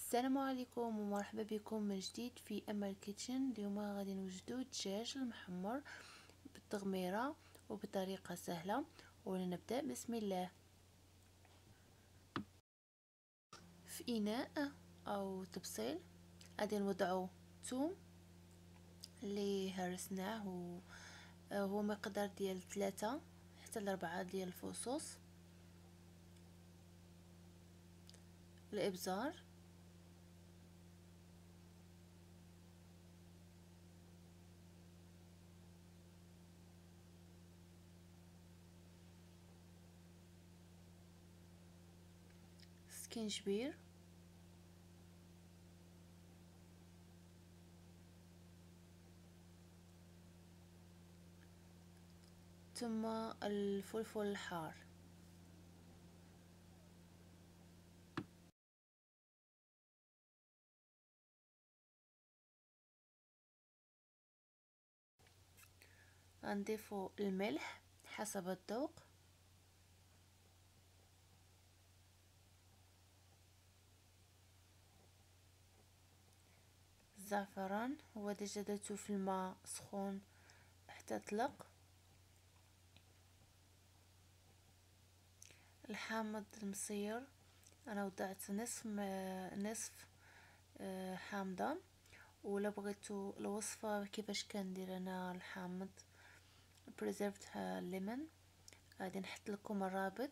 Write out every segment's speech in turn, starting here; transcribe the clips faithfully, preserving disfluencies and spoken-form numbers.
السلام عليكم ومرحبا بكم من جديد في امل كيتشن. اليوم غادي نوجدو الدجاج المحمر بالتغميره وبطريقه سهله، ولنبدا بسم الله. في اناء او طبسيل غادي نوضعو الثوم اللي هرسناه، هو مقدار ديال ثلاثة حتى لأربعة ديال الفصوص. الابزار، سكينجبير، ثم الفلفل الحار. غنضيفو الملح حسب الذوق، الزعفران هو ديجا درتو في الماء سخون حتى طلق، الحامض المصير انا وضعت نصف نصف حامضه. ولا بغيتو الوصفه كيفاش كندير انا الحامض preserved lemon غادي نحط لكم الرابط.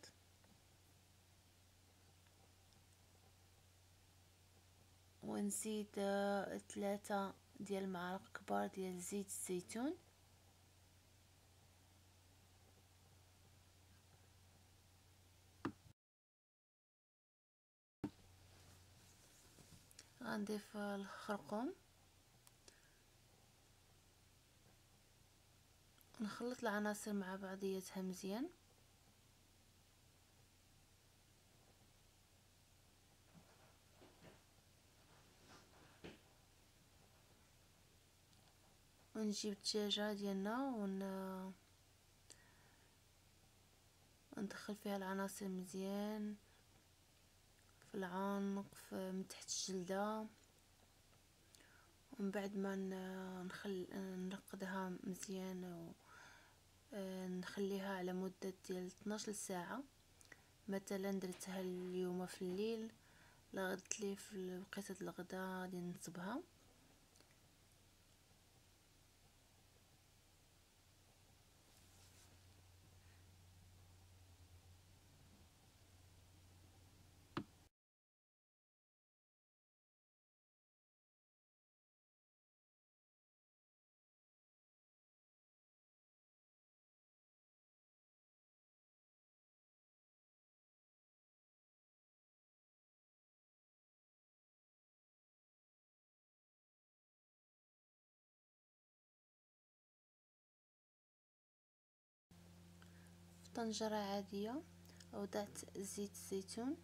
ونزيد ثلاثة ديال المعالق كبار ديال زيت الزيتون، غنضيف الخرقوم، نخلط العناصر مع بعضياتها مزيان. ونجيب الدجاجه ديالنا ون ندخل فيها العناصر مزيان في العنق، في من تحت الجلده، ومن بعد ما نخل نرقدها مزيان ونخليها على مده ديال اثناش ساعه. مثلا درتها اليوم في الليل، لغدت لي في وقيته الغداء غادي نصبها. في طنجره عاديه وضعت زيت الزيتون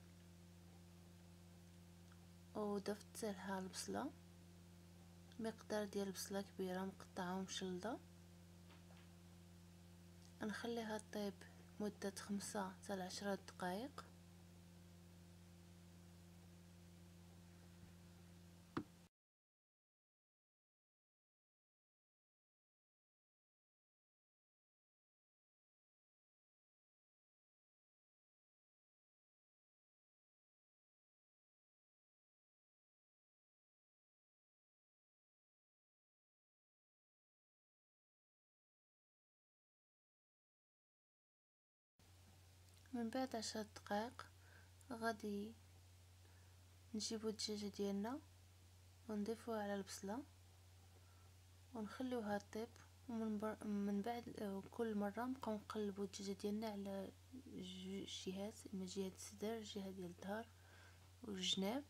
وضفت لها البصله، مقدار ديال البصله كبيره مقطعه ومشلضه. نخليها طيب مده خمسة حتى لعشرة دقائق. من بعد عشر دقائق غادي نجيبو الدجاجه ديالنا ونضيفوها على البصله ونخليوها طيب. ومن بر... من بعد كل مره نبقاو نقلبو الدجاجه ديالنا على جوج جهات، اما جهه الصدر جهه ديال الظهر والجناب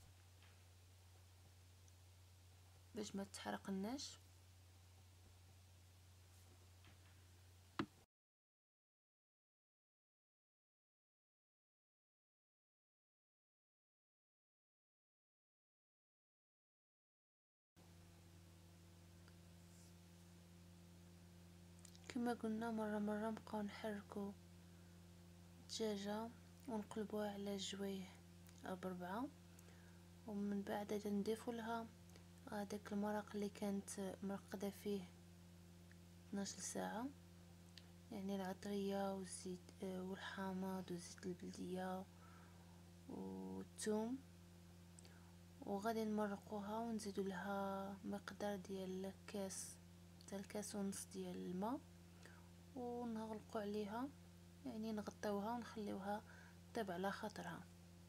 باش ما تحرقناش. كما قلنا مره مره نبقاو نحركو الدجاجه ونقلبوها على جويه او بربعه، ومن بعد غادي نضيف لها هذاك المرق اللي كانت مرقده فيه اثناش ساعه، يعني العطريه والزيت والحامض وزيت البلديه والثوم، وغادي نمرقوها ونزيدوا لها مقدار ديال كاس حتى الكاس ونص ديال الماء ونغلقوا عليها، يعني نغطيوها ونخليوها طيب على خاطرها.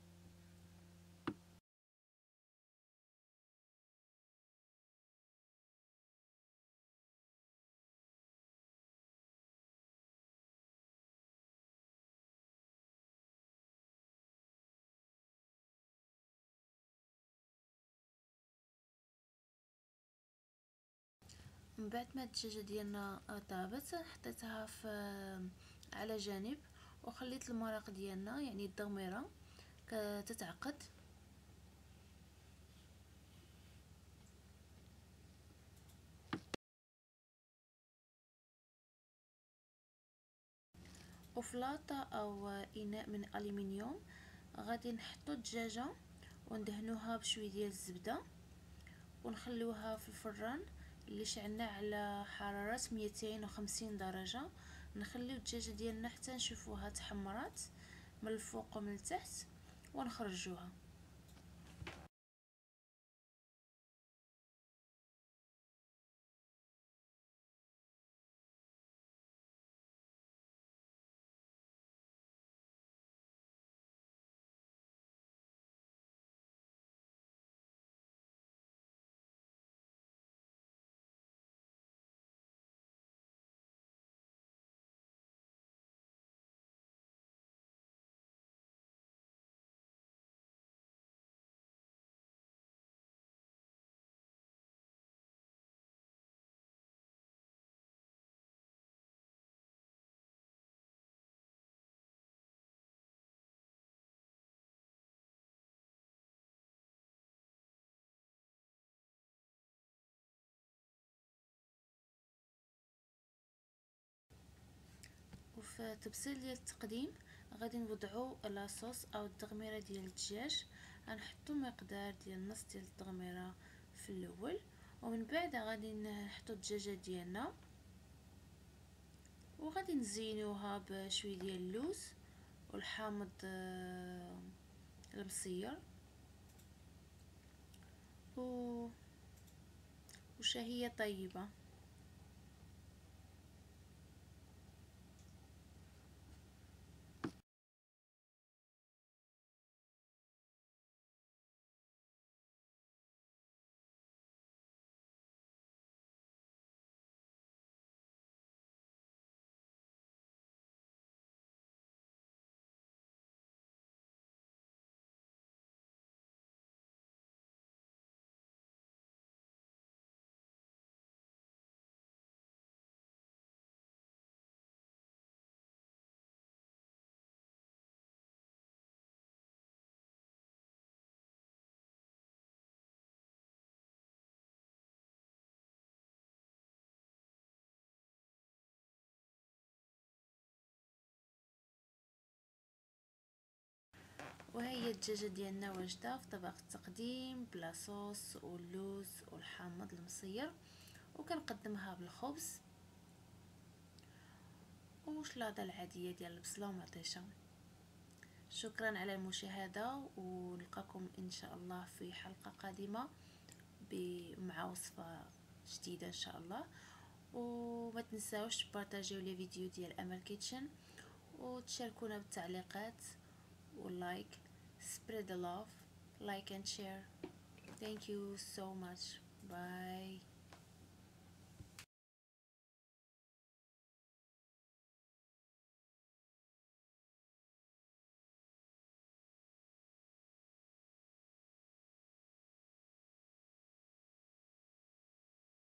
من بعد ما الدجاجه ديالنا طابت حطيتها في على جانب وخليت المرق ديالنا يعني الدغميره تتعقد. وفلاطه او اناء من الومنيوم غادي نحطو الدجاجه وندهنوها بشويه ديال الزبده ونخلوها في الفران اللي شعلنا على حراره مئتين وخمسين درجه. نخليو الدجاجه ديالنا حتى نشوفوها تحمرات من الفوق ومن التحت ونخرجوها. وفي تبسيل ديال التقديم غادي نوضعو لاصوص او التغميره ديال الدجاج. غنحطو مقدار ديال نص ديال التغميره في الاول، ومن بعد غادي نحطو الدجاجه ديالنا وغادي نزينوها بشويه ديال اللوز والحامض المصير و وشهيه طيبه. وهي الدجاجه ديالنا واجده في طبق التقديم بلا صوص واللوز والحامض المصير، وكنقدمها بالخبز وشلاضه العاديه ديال البصله ومطيشه. شكرا على المشاهده، ونلقاكم ان شاء الله في حلقه قادمه مع وصفه جديده ان شاء الله. وما تنساوش تبارطاجيو لي فيديو ديال امل كيتشن وتشاركونا بالتعليقات واللايك. spread the love, like and share. Thank you so much. Bye.